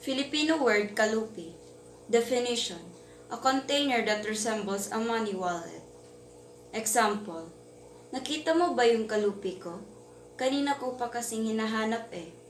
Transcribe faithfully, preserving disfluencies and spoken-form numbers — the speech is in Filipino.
Filipino word Kalupi. Definition: a container that resembles a money wallet. Example: nakita mo ba yung kalupi ko? Kanina ko pa kasing hinahanap eh.